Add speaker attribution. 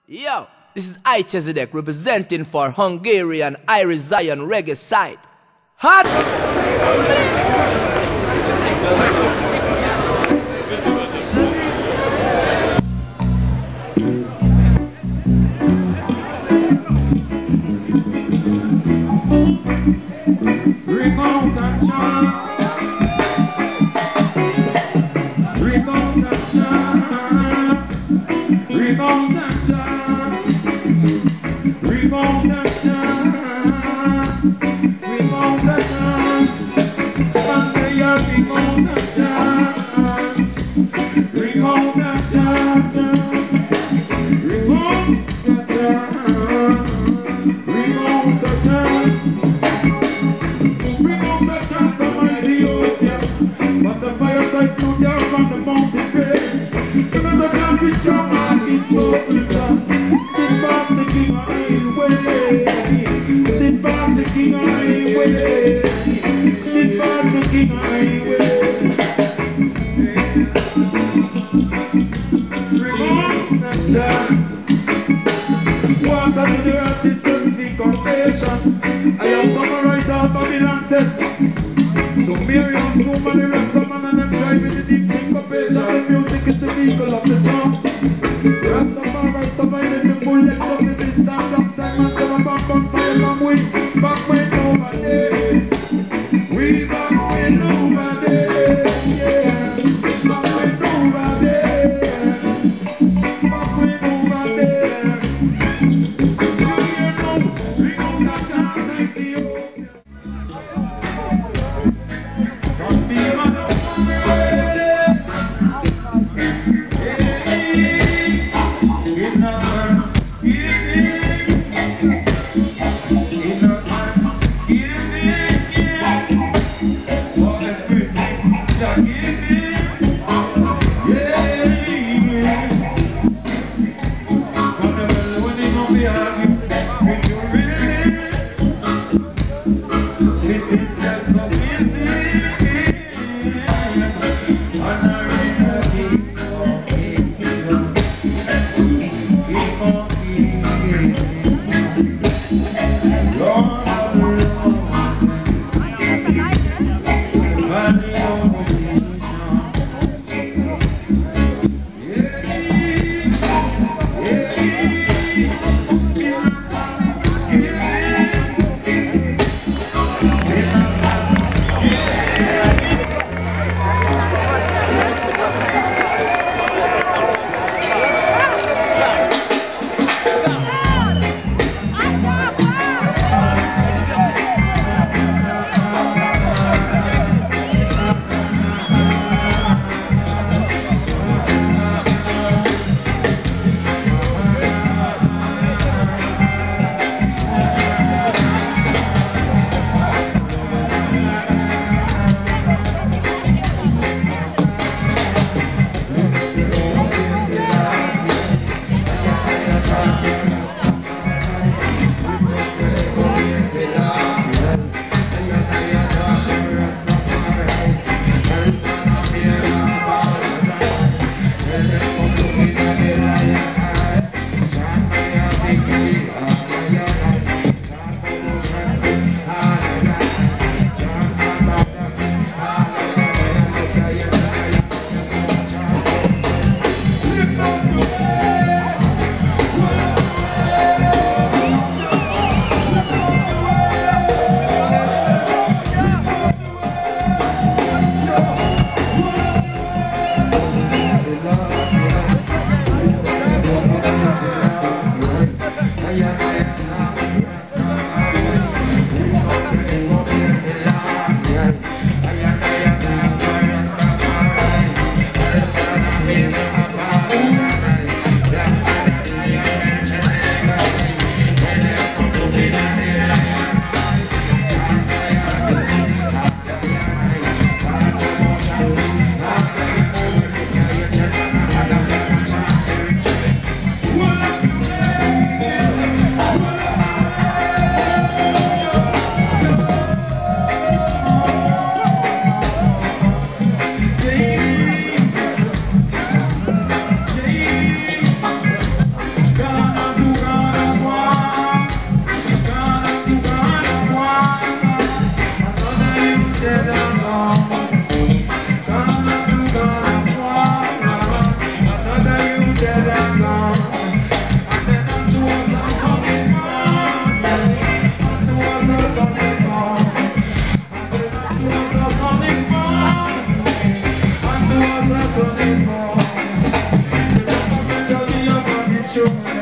Speaker 1: Yo, this is I Chezidek representing for Hungarian Irish Zion reggae site. Hot!
Speaker 2: Remote and charm. Remote and charm. Remote and charm. Remote and charm. Remote and charm. One day I'll remote and charm. Remote and charm. Remote and charm. Remote and charm. But the fireside flew down from the mountain base. Remember time we strong and it's so bitter. Still past the king highway. Still past the king highway. Still past the king highway. Remote and charm. Water to the earth is self-speak confession. I have summarized all Babylon tests. So Miriam, so many rest of man and them driving the deep syncopation. The music is the vehicle of the charm. Rastafari surviving the bullets of the distant long time and seven back on fire come we back when over there. We back when over there. Yeah, back when over there. Back when over there. You hear no, bring on that charm like Ethiopia. It's not show.